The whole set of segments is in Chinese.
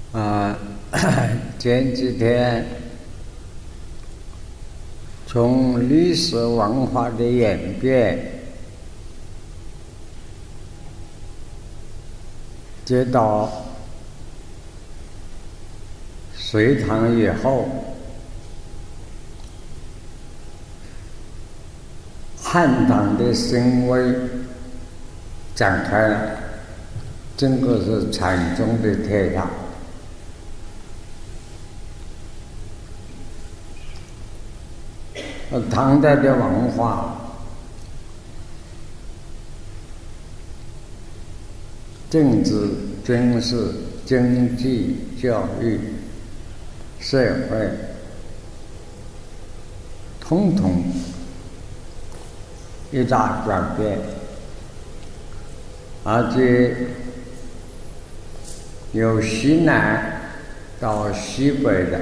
前几天从历史文化的演变接到隋唐以后，汉唐的兴微展开了，整个是禅宗的天下。唐代的文化政治、军事、经济、教育、社会统统一大转变，而且由西南到西北的，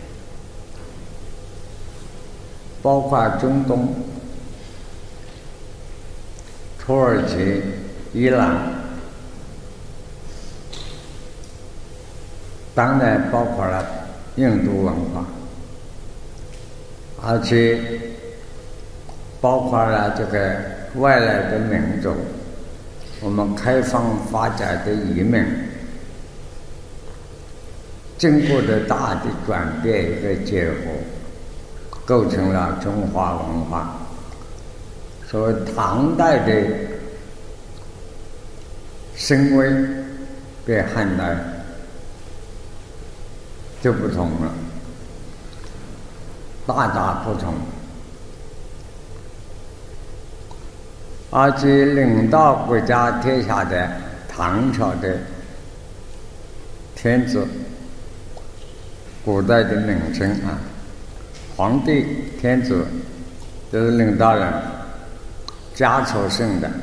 包括中东、土耳其、伊朗，当然包括了印度文化，而且包括了这个外来的民族，我们开放发展的移民，经过的大的转变和结合，构成了中华文化。所以唐代的兴微跟汉代就不同了，大大不同。而且领导国家天下的唐朝的天子，古代的名称皇帝、天子都是领导人，家仇性的。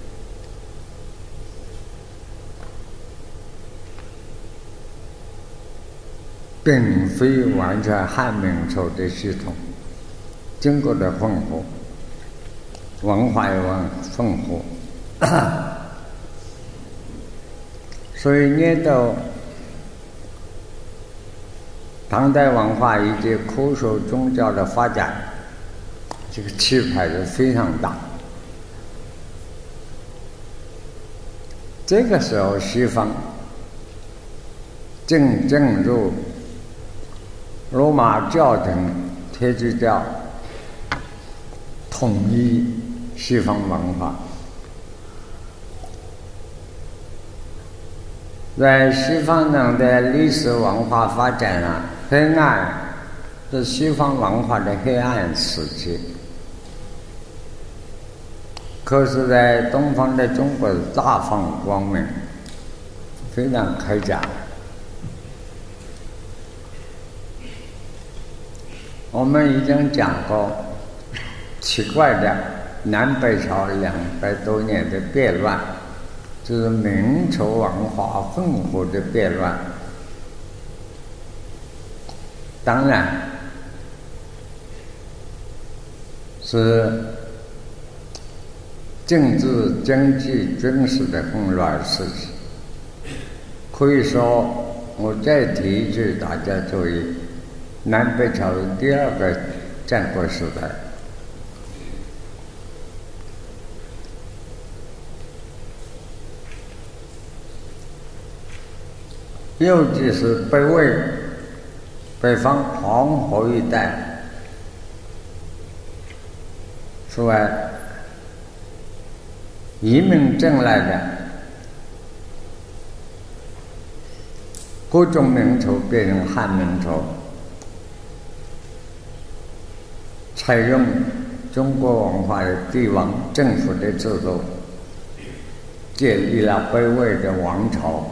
并非完全汉明朝的系统，经过的混合，文化也混合，所以念到唐代文化以及科学宗教的发展，这个气派是非常大。这个时候西方正进入罗马教廷天主教统一西方文化，在西方人的历史文化发展上，黑暗是西方文化的黑暗时期，可是在东方的中国大放光明，非常开展。我们已经讲过奇怪的南北朝200多年的变乱，就是明朝文化混合的变乱。当然是政治、经济、军事的混乱时期。可以说，我再提一句，大家注意，南北朝第二个战国时代，尤其是北魏、北方黄河一带，是吧？移民进来的各种民族变成汉民族，采用中国文化的帝王政府的制度，建立了北魏的王朝。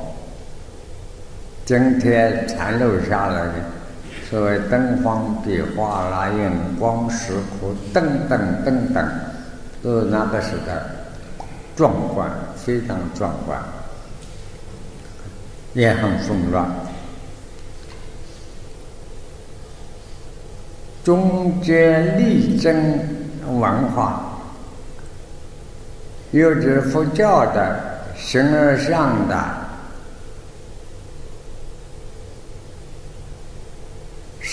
今天残留下来的所谓敦煌壁画啦、荧光石窟等等等等，都是那个时代壮观，非常壮观，也很混乱。中间力争文化，又是佛教的形而上的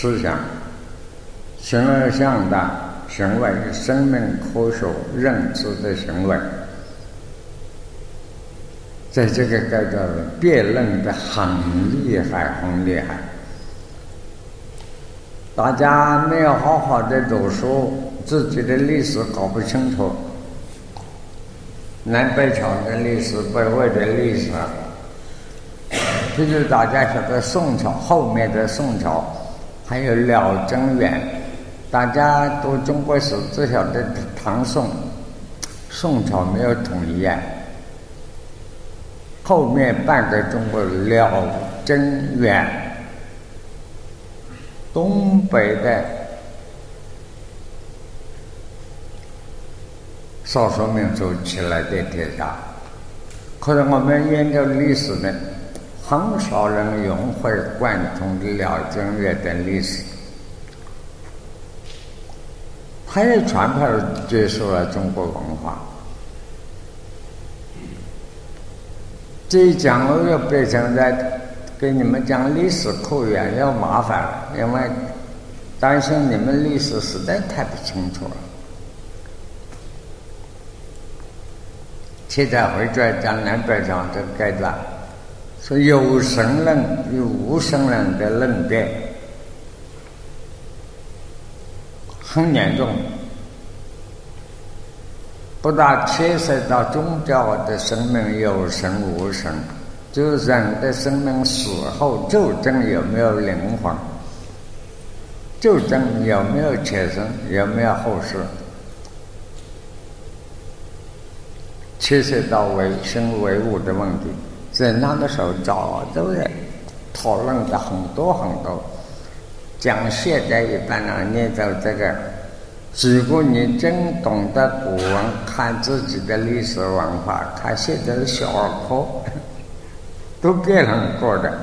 思想，形而上的行为，生命科学认知的行为，在这个阶段辩论的很厉害，很厉害。大家没有好好的读书，自己的历史搞不清楚，南北朝的历史、北魏的历史，其实大家晓得宋朝后面的宋朝，还有辽贞元，大家读中国史只晓得唐宋，宋朝没有统一啊。后面半个中国辽贞元，东北的少数民族起来的天下，可是我们研究历史呢，很少人融会贯通的辽贞元的历史，它也全盘结束了中国文化。这一讲我又变成在给你们讲历史课员要麻烦了，因为担心你们历史实在太不清楚了。现在回转讲南北朝这个阶段，是有神论与无神论的论辩很严重，不大牵涉到宗教的生命有神无神，就是人的生命死后究竟有没有灵魂，究竟有没有前生，有没有后世，牵涉到唯生唯物的问题，在那个时候早都在讨论的很多很多。讲现在一般人念到这个，如果你真懂得古文，看自己的历史文化，看现在的小儿科，都辩论过的。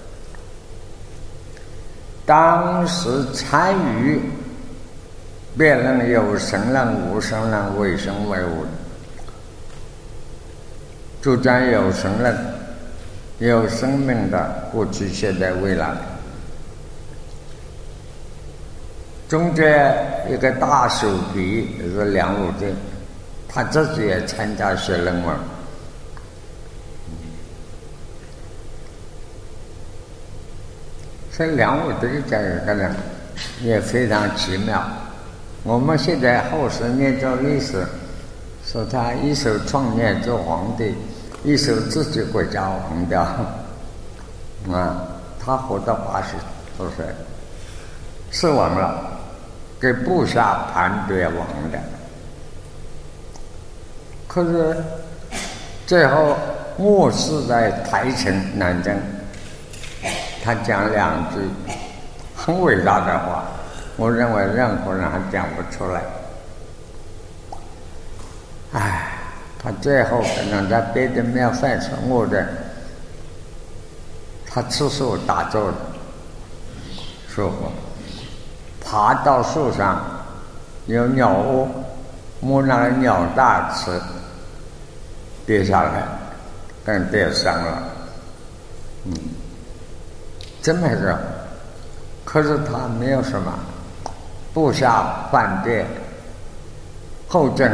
当时参与辩论有神论、无神论、唯生唯物，主张有神论，有生命的过去、现在、未来。中间一个大手笔是梁武帝，他自己也参加写论文。所以梁武帝这个人也非常奇妙。我们现在后世念做历史，说他一手创业做皇帝，一手自己国家亡掉，他活到80多岁，是亡了。给部下盘掠亡的，可是最后卧死在台城南征。他讲两句很伟大的话，我认为任何人还讲不出来。他最后可能在别的没有犯错误的，他吃素打坐的说过。爬到树上有鸟窝，摸那个鸟大吃，跌下来更跌伤了。这么个，可是他没有什么，部下犯跌，后征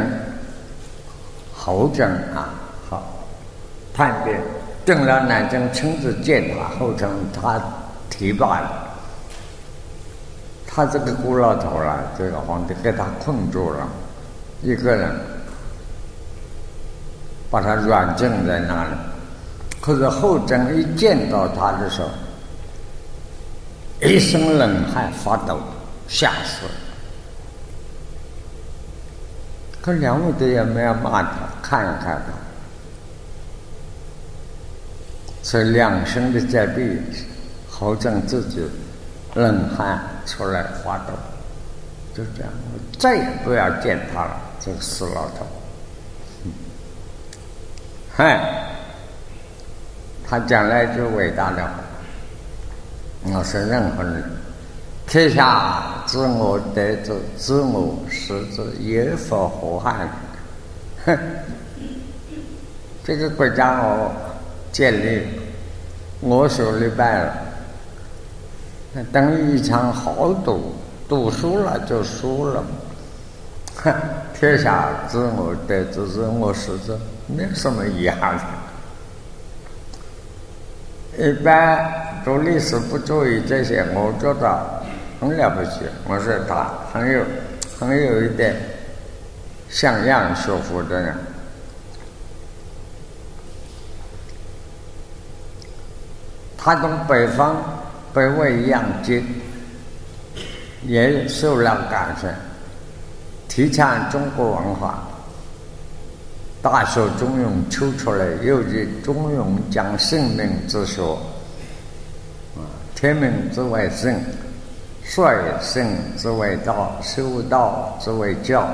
叛变，郑了南征亲自见他，后征他提拔了。他这个孤老头了，这个皇帝给他困住了，一个人把他软禁在那里。可是后征一见到他的时候，一身冷汗发抖，吓死了。可梁武帝也没有骂他，看一看他，所以两身的灾病，后征自己冷汗出来发抖，就这样，我再也不要见他了，这个死老头。他讲了一句伟大的话，我说任何人，天下知我得之，知我失之，有否何憾？这个国家我建立，我手里办了， 等于一场豪赌，赌输了就输了。天下只我得，只我失之，没什么遗憾的。一般读历史不注意这些，我觉得很了不起。我说他很有一点像样学佛的人。他从北方北魏杨坚也受了感染，提倡中国文化，大学中庸抽出来，又以中庸讲生命之学，天命之为生，率生之为道，修道之为教。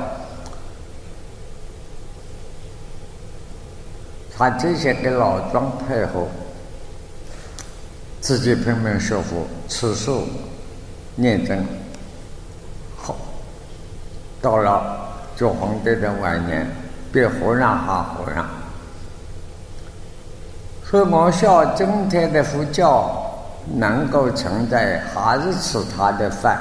他这些给老庄配合，自己拼命学佛、吃素、念经。好，到了做皇帝的晚年，变和尚还和尚。所以我笑今天的佛教能够存在，还是吃他的饭。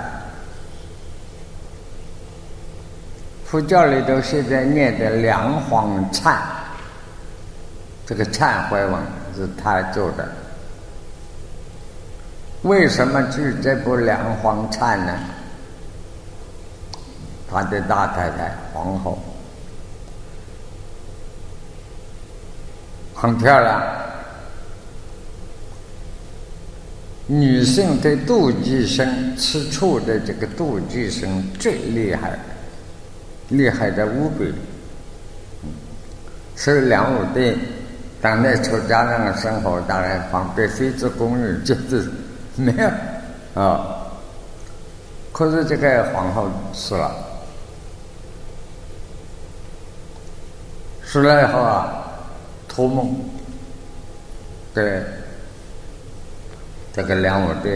佛教里头现在念的梁皇忏，这个忏悔文是他做的。为什么举这部梁皇忏呢？他的大太太皇后很漂亮，女性的妒忌心，吃醋的这个妒忌心最厉害，厉害的无比。所以梁武帝当年出家人的生活，当然旁边妃子宫女就是没有啊。可是这个皇后死了，死了以后啊，托梦对这个梁武帝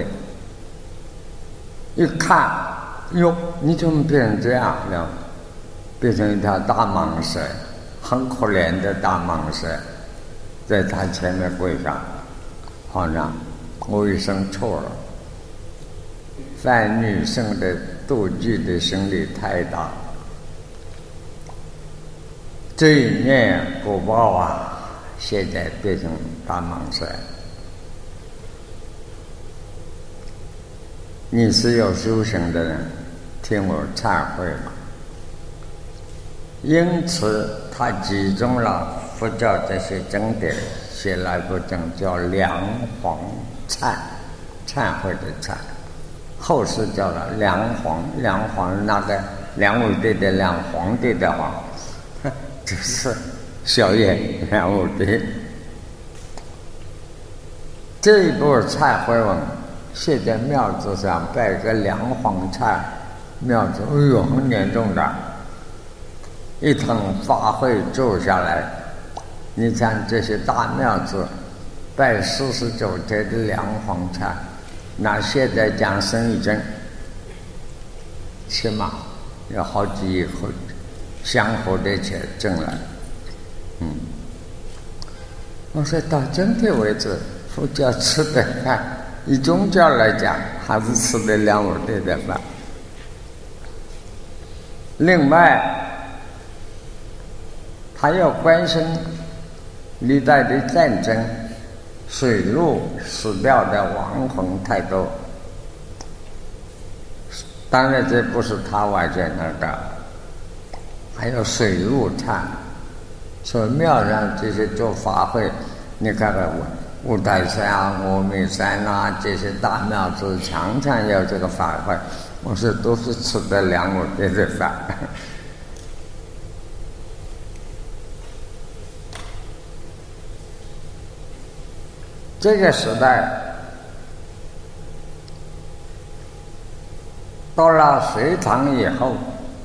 一看，哟，你怎么变成这样了？变成一条大蟒蛇，很可怜的大蟒蛇，在他前面跪下，皇上，我一生错了。犯女性的妒忌的心理太大，这一念不报啊，现在变成大蟒蛇。你是有修行的人，听我忏悔嘛。因此他集中了佛教这些经典，写了一部经叫《梁皇忏》，忏悔的忏，后世叫了梁皇。梁皇那个梁武帝的梁，皇帝的皇，这是小叶梁武帝。这一部忏悔文，现在庙子上摆个梁皇忏，庙子哎呦很严重的。一堂法会做下来，你看这些大庙子拜49天的梁皇忏，那现在讲生意经，起码要好几亿香火的钱挣来。我说到今天为止，佛教吃的饭，以宗教来讲，还是吃的梁武帝的饭。另外他要关心历代的战争，水陆死掉的亡魂太多。当然这不是他完全那个，还有水陆忏。所以庙上这些做法会，你看看五台山啊、峨眉山啊这些大庙子常常有这个法会，我说都是吃的梁武帝的饭。这个时代到了隋唐以后，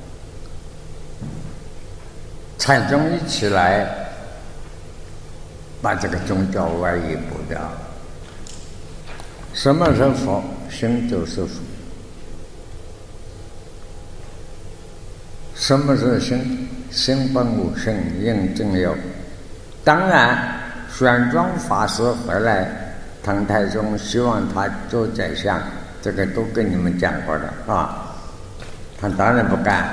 禅宗一起来，把这个宗教外移不掉。什么是佛？心就是佛。什么是心？心本无性，应正有。当然玄奘法师回来，唐太宗希望他做宰相， 这个都跟你们讲过的啊。他当然不干，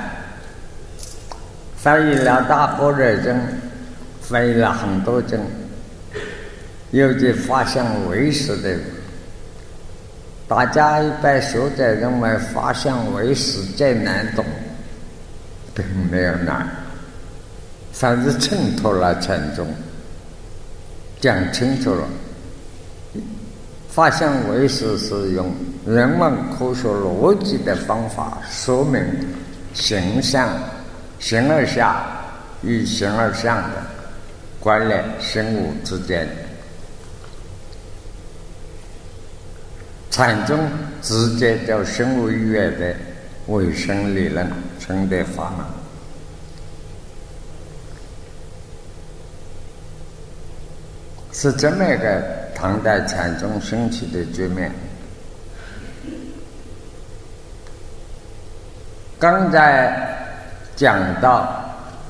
翻译了大般若经，翻译了很多经，尤其法相唯识的，大家一般学者认为法相唯识最难懂，并没有难，反正衬托了禅宗，讲清楚了。法相唯识是用人文科学逻辑的方法说明形相、形而下与形而相的关联，生物之间。禅宗直接就生物医学的卫生理论成的法门。是这么一个唐代禅宗升起的局面。刚才讲到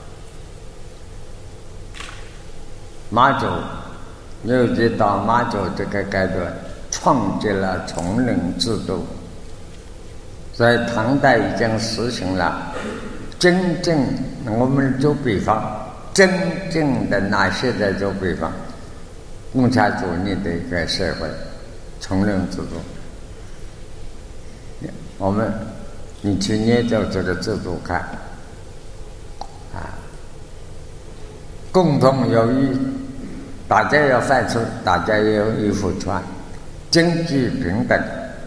马祖，尤其到马祖这个阶段，创建了丛林制度，在唐代已经实行了真正，我们做比方，真正的哪些在做比方？共产主义的一个社会，丛林制度。你去研究这个制度看，共同有益，大家要犯错，大家也有衣服穿，经济平等，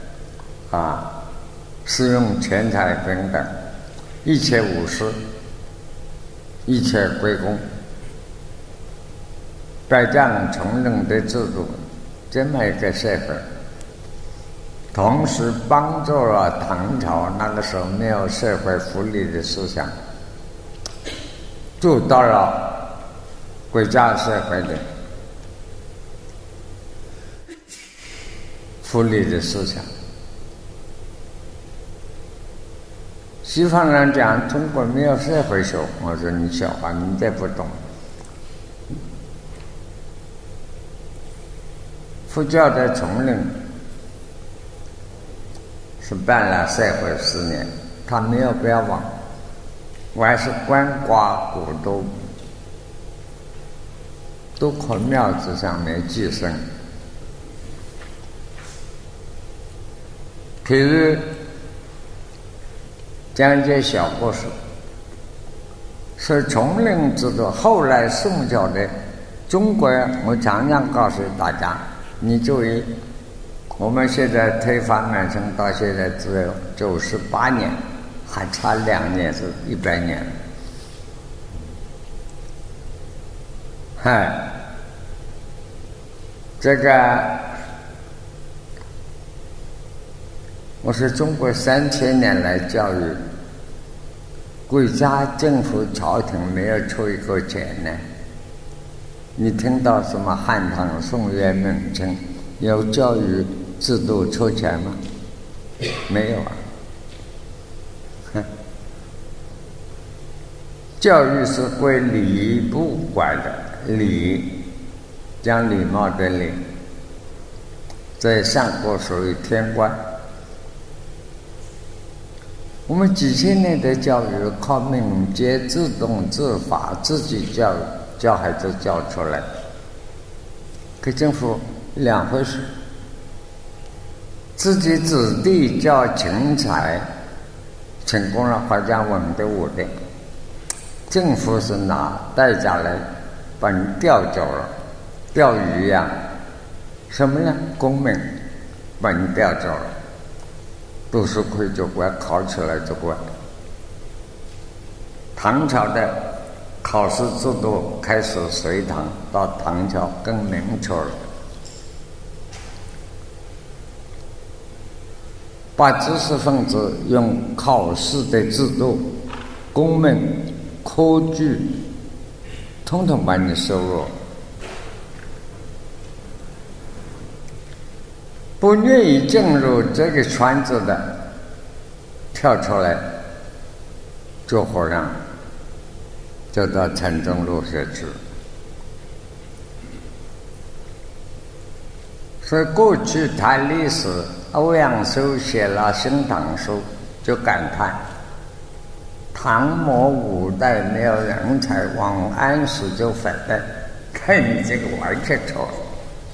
使用钱财平等，一切无私，一切归公。在这样丛林的制度，这么一个社会，同时帮助了唐朝那个时候没有社会福利的思想，做到了国家社会的福利的思想。西方人讲中国没有社会学，我说你小话，你这不懂。佛教的丛林是办了社会10年，他没有标榜，还是鳏寡古都靠庙子上面寄生。譬如讲一些小故事，是丛林制度后来宋教的中国，我常常告诉大家，你注意，我们现在推翻满城到现在只有98年，还差2年是100年。这个我是中国3000年来教育，国家政府朝廷没有出一个钱呢。你听到什么汉唐宋元明清有教育制度出钱吗？没有啊。教育是归礼仪部管的，礼讲礼貌的礼，在上国属于天官。我们几千年的教育靠敏捷、自动、自发，自己教孩子教出来，跟政府2回事。自己子弟教勤才，成功了好像稳得我的，政府是拿代价来把你调走了，钓鱼呀，什么呢？公民把你调走了，读书会就乖，考起来就乖。唐朝的考试制度开始隋唐，到唐朝更明确了，把知识分子用考试的制度、公民、科举，统统把你收入。不愿意进入这个圈子的，跳出来做和尚，就到禅宗入学去。所以过去谈历史， 欧阳修写了《新唐书》，就感叹唐末五代没有人才，王安石就反对，看你这个完全错了。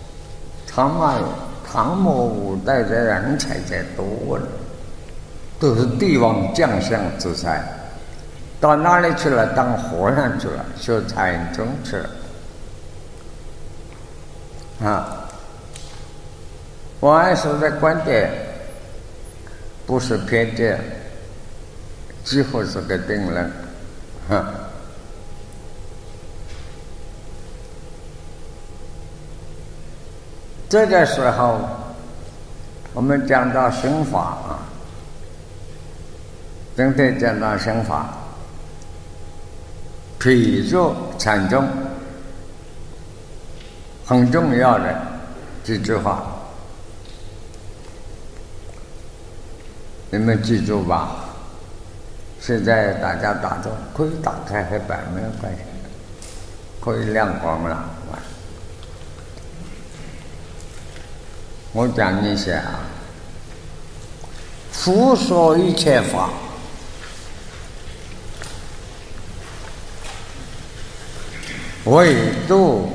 唐末五代的人才才多了，都是帝王将相之才，到哪里去了？当和尚去了，修禅宗去了。王安石的观点不是偏见，几乎是个定论。这个时候，我们讲到刑法整体讲到刑法，譬如禅宗很重要的几句话，你们记住吧。现在大家打坐可以打开黑板，没有关系，可以亮光了。我讲一下佛说一切法，为度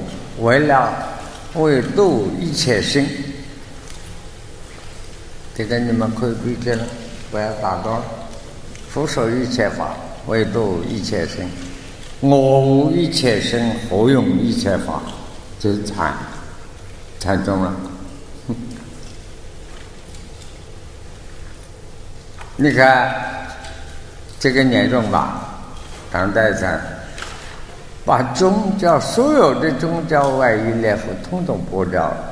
一切心。这个你们可以理解了，不要打断。佛说一切法，为度一切心。我无一切心，何用一切法？这是禅宗了。你看这个严重吧，唐代禅把宗教所有的宗教外衣列佛统统剥掉了。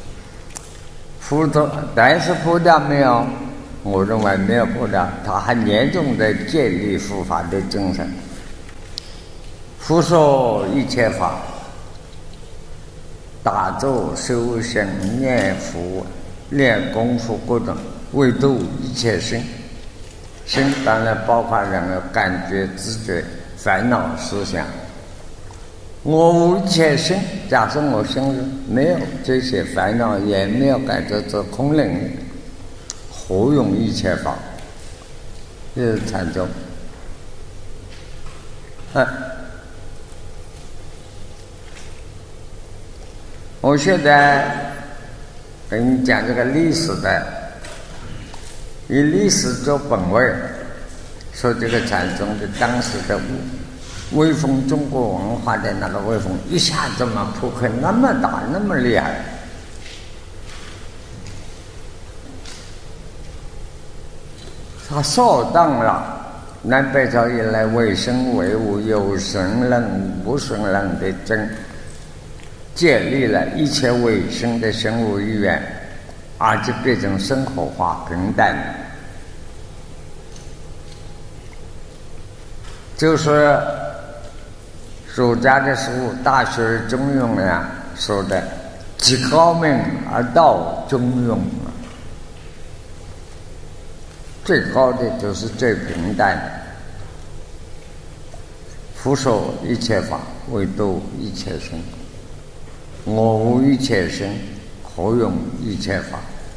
但是剥掉没有？我认为没有剥掉，他还严重的建立佛法的精神。佛说一切法，打坐修行念佛练功夫各种，为度一切心。心当然包括人的感觉、知觉、烦恼、思想。我无一切心，假设我心里没有这些烦恼，也没有感觉，这空灵，何用一切法？这是禅宗。我现在跟你讲这个历史的，以历史做本位，说这个禅宗的当时的威风，中国文化的那个威风一下子嘛扑克那么大，那么厉害。他扫荡了南北朝以来唯心唯物、有神论、无神论的建立了一切唯心的心无一元，而且变成生活化、平淡。就是儒家的书《大学》中庸呀说的，极高明而道中庸，最高的就是最平淡。佛说一切法，为度一切心。我无一切心，何用一切法？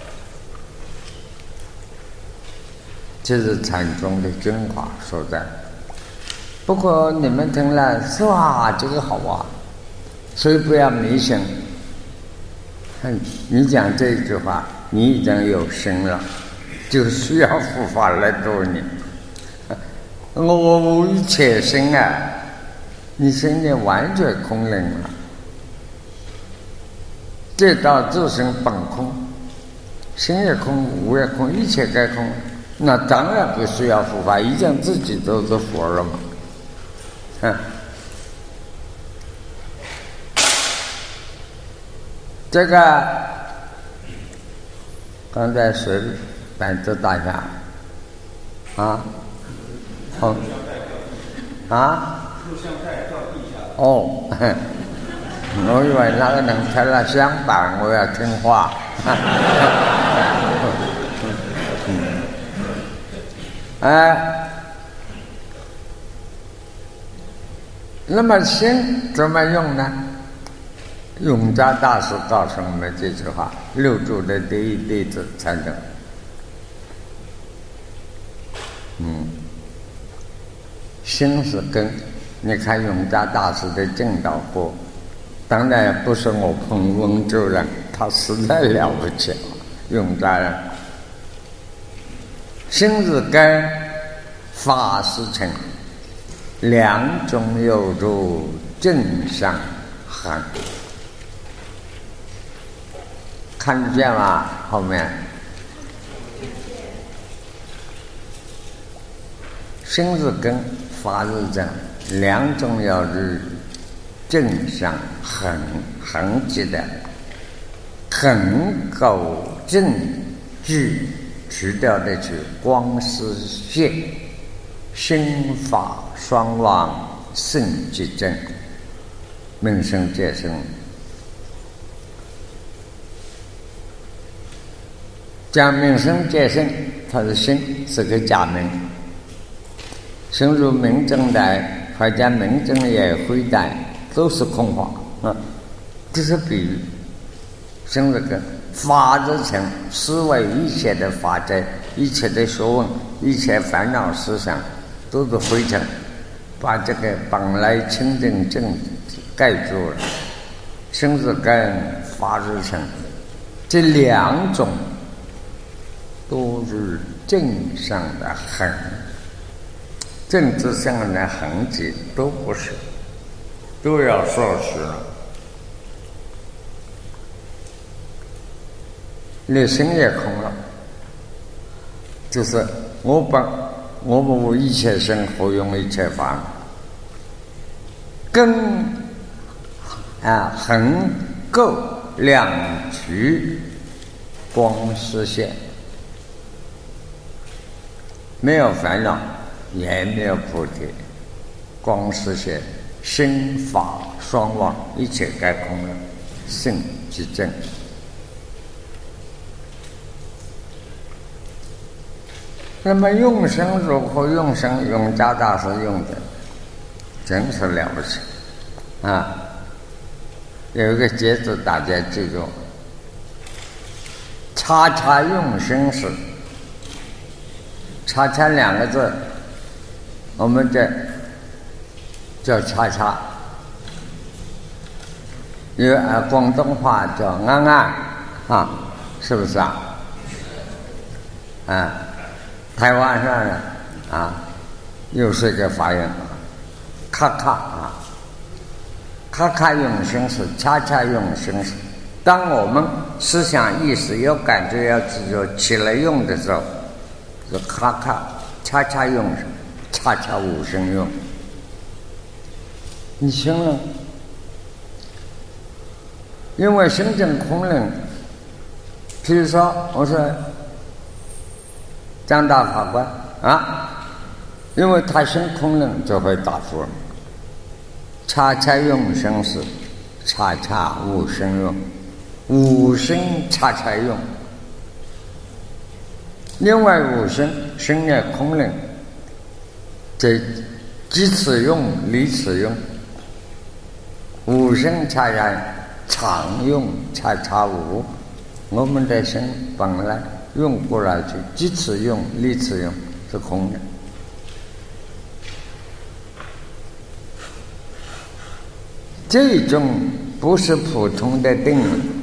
这是禅宗的精华所在。不过你们听了是吧？这个好啊，所以不要迷信。你讲这句话，你已经有心了，就需要佛法来度你。我无一切心啊，你心里完全空灵了。这道自性本空，心也空，无也空，一切皆空，那当然不需要佛法，已经自己都是佛了嘛。这个刚才谁胆子大下录像带掉地下了。 我以为那个人拆了香板，我要听话。那么心怎么用呢？ 永嘉大师告诉我们这句话：六祖的第一弟子才能。心是根。你看永嘉大师的正道过，当然不是我捧温州人，他实在了不起了。永嘉人，心是根，法是尘，两种有如正上行。看得见吗？后面心是根，法是尘，两种有如正上横，横极的横狗正具直掉的去光是现，心法双往圣即正，命生皆生。讲命生皆生，它是心，是个假名。生如明正来，或者明正也灰淡，都是空话这是比喻。生这个法之成，思维一切的法则，一切的学问，一切烦恼思想，都是灰尘，把这个本来清净正盖住了。生是根，法是成，这两种都是正上的横，政治上的横极都不是，都要说实了。你心也空了，就是我无一切生，何用一切法？根横构两局光实现，没有烦恼，也没有菩提，光实现，心法双往，一切皆空了，圣即正。那么用生如何用生？永嘉大师用的真是了不起有一个节奏大家记住，叉叉用生时，叉叉两个字我们这叫叉叉，有广东话叫安安是不是台湾上呢又是一个发音，咔咔咔咔用生时，恰恰用生时。当我们思想意识有感觉要执着起来用的时候，是咔咔恰恰用，恰恰无声用。你听了，因为心证空灵。譬如说，我说张大法官因为他心空灵，就会答复了。恰恰用生时，恰恰无声用，无声恰恰用。另外无声，声也空灵，这即此用，离此用。无声恰恰常用，恰恰无。我们的心本来用过来去，即此用，离此用，是空的。这种不是普通的定，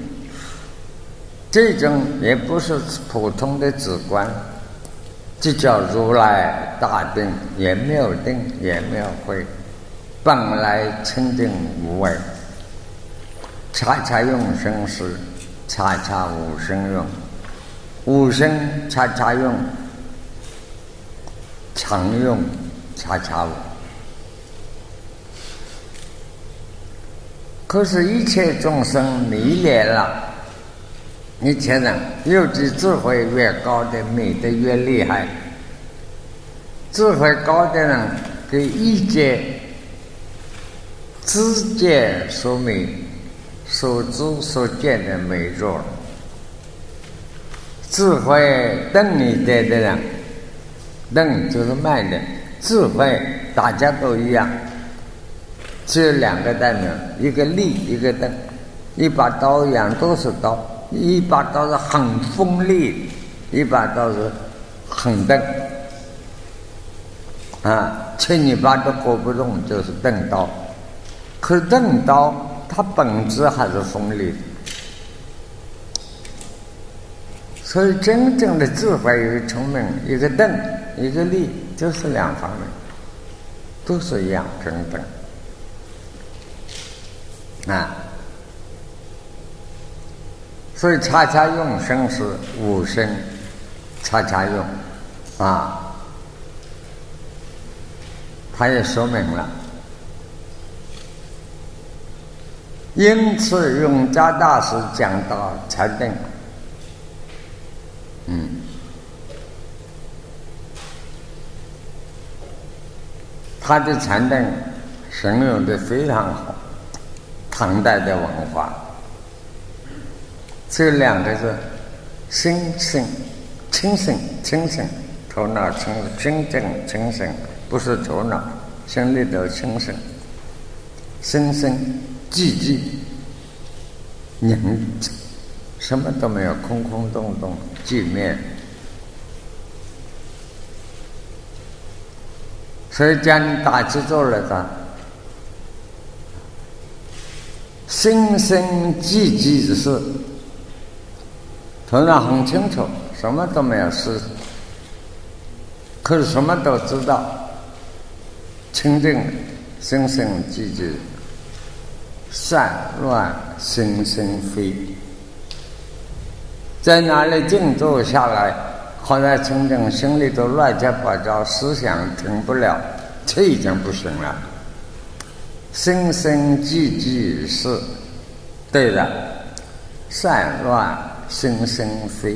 这种也不是普通的止观，这叫如来大定，也没有定，也没有慧，本来清净无为，恰恰用生时，恰恰无声用，无声恰恰用，常用恰恰无。可是，一切众生迷恋了，一切人尤其智慧越高的迷得越厉害。智慧高的人给一界知见所迷，所知所见的迷住了。智慧等一点的人，等就是慢的，智慧大家都一样。只有两个代表，一个立，一个等。 一把刀一样，都是刀，一把刀是很锋利，一把刀是很钝啊，千里把都割不动，就是钝刀。可是钝刀它本质还是锋利的，所以真正的智慧与聪明，一个钝一个利，就是两方面，都是一样平等啊。所以恰恰用生是无生，恰恰用啊，他也说明了。因此永嘉大师讲到禅定，他的禅定形容的非常好，唐代的文化。这两个字，心性清醒，清醒，头脑清真正清醒，不是头脑，心里头清醒，心心寂寂宁静，什么都没有，空空洞洞寂灭。所以讲你打起坐来的，心心寂寂的事，头脑很清楚，什么都没有事，可是什么都知道，清净心心寂寂，散乱心心非。在哪里静坐下来，好在清净，心里头乱七八糟，思想停不了，这已经不行了。心心寂寂是对了，散乱心心非。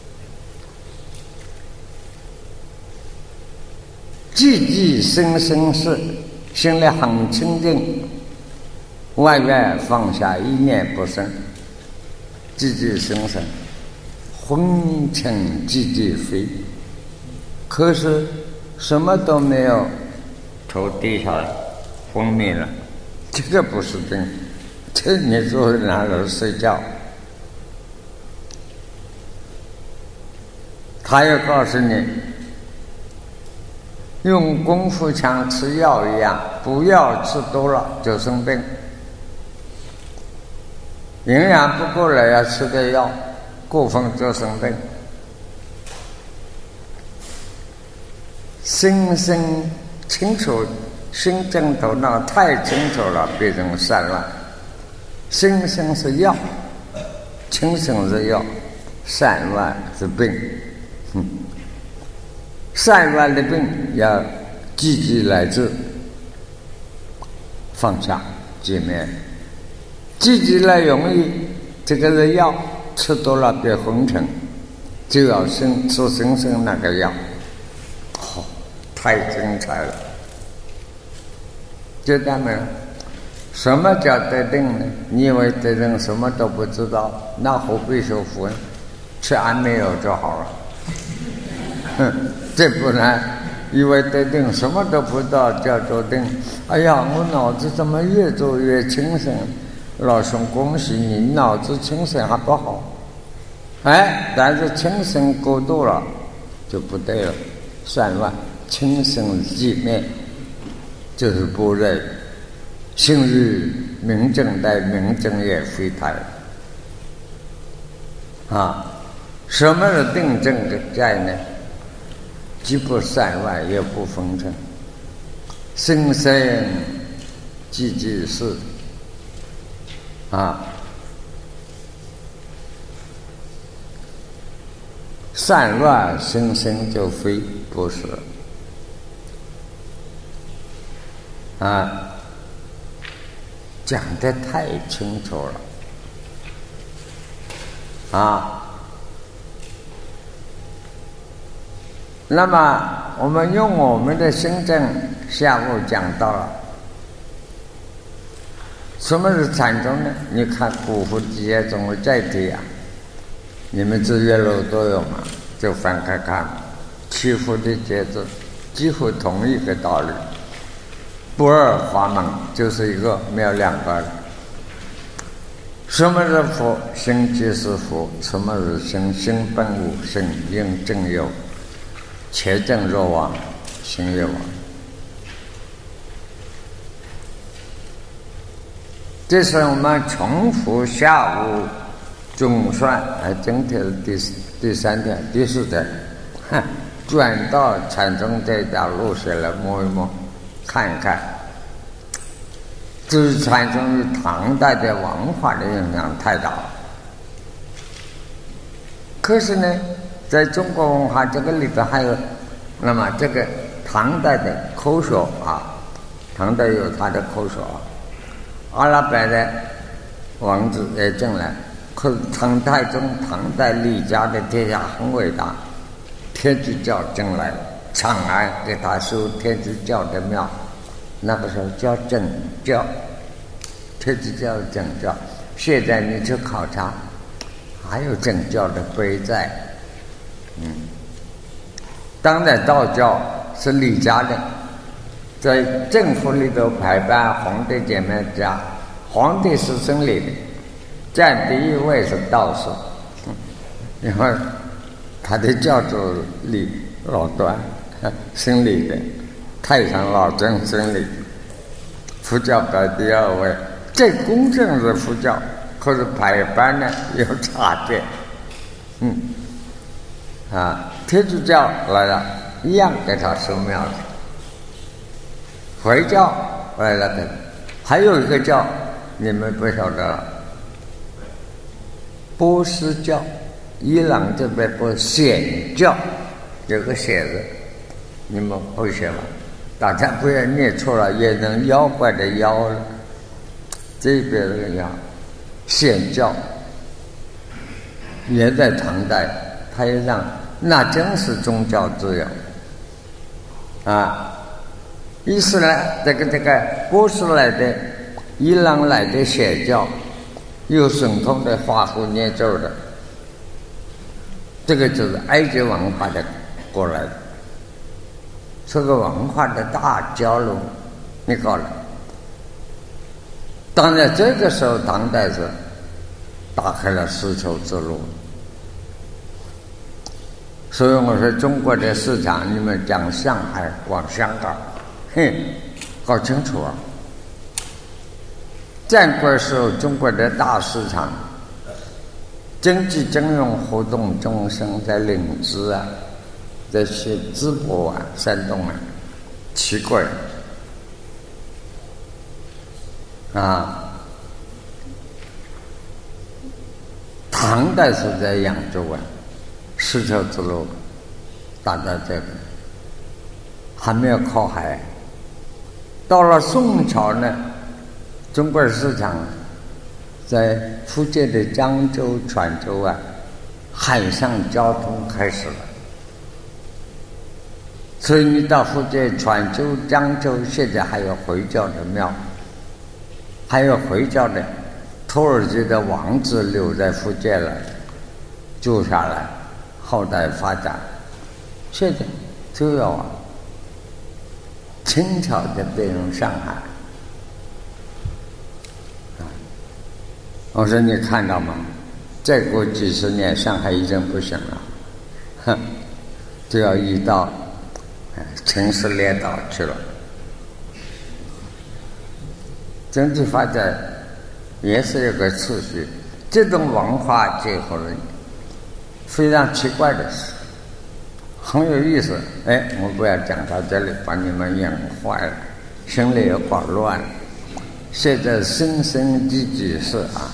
寂寂心心是心里很清净，外面放下一念不生，寂寂心心，昏沉寂寂非。可是什么都没有，头低下来，昏迷了，这个不是定，这你坐在哪里睡觉？他又告诉你，用功夫像吃药一样，不要吃多了就生病，营养不够了要吃个药，过分就生病。心心清楚，心正头脑太清楚了，变成散乱。心心是药，清醒是药，散乱是病。散乱的病要积极来治，放下界面，积极来容易。这个是药，吃多了变昏沉，就要吃心心那个药。太精彩了，知道没有？什么叫得定呢？你以为得定什么都不知道，那何必修福呢？吃安眠药就好了。这不然，以为得定什么都不知道叫做定。哎呀，我脑子怎么越做越清醒？老兄，恭喜你，脑子清醒还不好。哎，但是清醒过度了就不对了，散乱。清醒寂灭就是般若，性欲明正待明正也非他啊。什么是定正在呢？既不散乱也不风尘，心心寂寂是啊，散乱心心就非，不是啊，讲得太清楚了啊。那么我们用我们的心证，下午讲到了什么是禅宗呢？你看古佛底下总会再提啊，你们自阅录都有嘛，就翻开看，七佛的节奏几乎同一个道理。不二法门就是一个，没有两个。 什么是佛？心即是佛。什么是心？心本无生，应正有。切正若妄，心也妄。这是我们重复下午总算，整体的第3天、第4天，转到禅宗这条路线来摸一摸，看一看。这是禅宗与唐代的文化的影响太大了。可是呢，在中国文化这个里头还有，那么这个唐代的口说啊，唐代有他的口说啊。阿拉伯的王子也进来，可是唐太宗、唐代李家的天下很伟大，天主教进来，长安给他修天主教的庙，那个时候叫正教，天主教正教。现在你去考察，还有正教的碑在。当然道教是李家的。在政府里头排班，皇帝前面讲，皇帝是生理的，占第一位是道士，然后他的叫做李老端，生理的，太上老君生理，佛教排第2位，这公正是佛教，可是排班呢有差别，天主教来了，一样给他修庙的。回教来了的，还有一个教你们不晓得了，波斯教，伊朗这边不显教，有个显字，你们会写吗？大家不要念错了，也能妖怪的妖了。这边这个妖，显教也在唐代，他也让，那真是宗教自由啊。伊斯兰这个波斯来的、伊朗来的显教，有神通的画符念咒的，这个就是埃及文化的过来的，这个文化的大交流，你搞了。当然，这个时候唐代是打开了丝绸之路，所以我说中国的市场，你们讲上海、往香港。搞清楚啊！战国时候，中国的大市场，经济金融活动中心在临淄啊，在淄博啊、山东啊，奇怪啊！唐代是在扬州啊，丝绸之路打到这个，还没有靠海。到了宋朝呢，中国市场在福建的漳州、泉州啊，海上交通开始了。所以你到福建泉州、漳州，现在还有回教的庙，还有回教的土耳其的王子留在福建了，住下来，后代发展。现在都有啊。清朝就变成上海，我说你看到吗？再过几十年，上海已经不行了，就要移到城市列岛去了。经济发展也是有个次序，这种文化结合了，非常奇怪的事。很有意思，我不要讲到这里，把你们引坏了，心里也搞乱了。现在生生几是啊，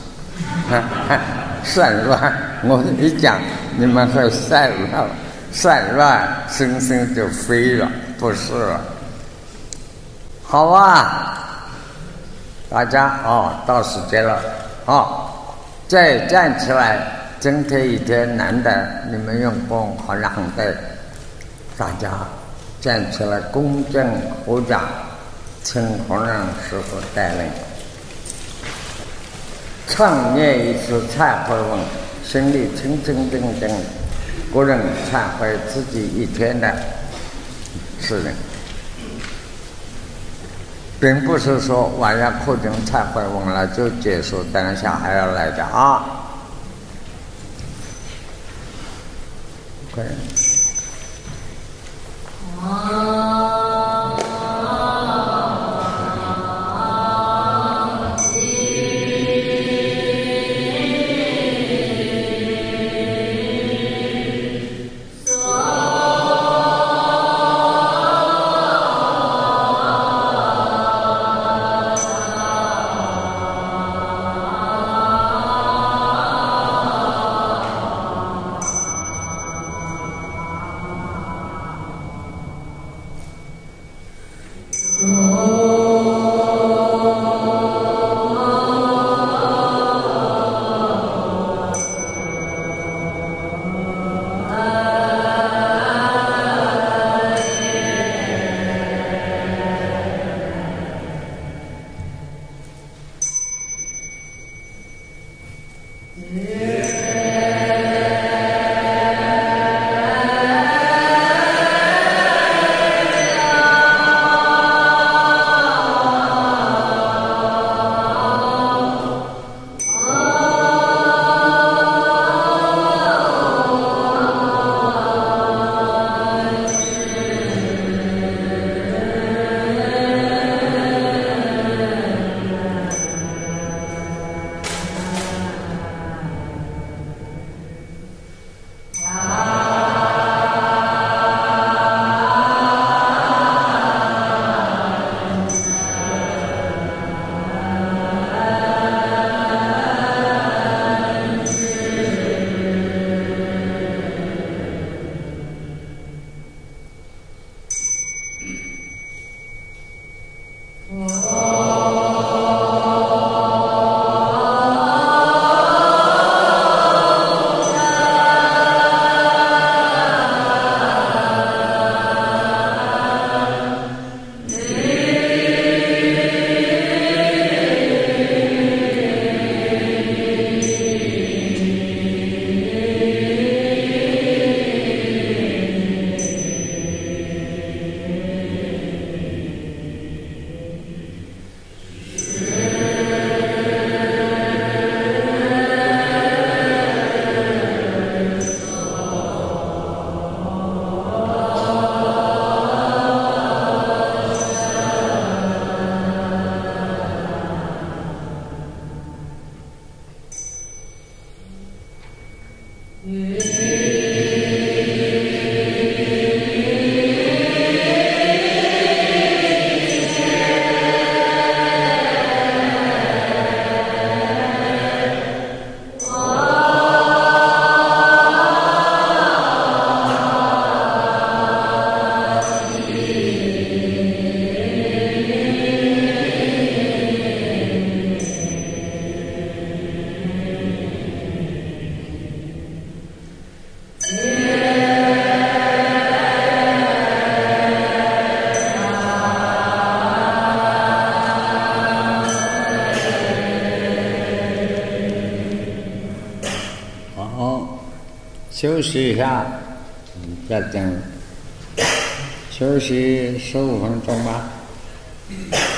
散乱。我一讲，你们会散乱，散乱，生生就飞了，不是了。好啊，大家到时间了，再站起来，今天一天难得，你们用功好像很对。大家站起来，恭敬鼓掌，请弘让师父带领，唱念一次忏悔文，心里清清定定，个人忏悔自己一天的事情。 并不是说完了课程才会完了就结束，等一下还要来的啊。OK。休息一下，再等，休息15分钟吧。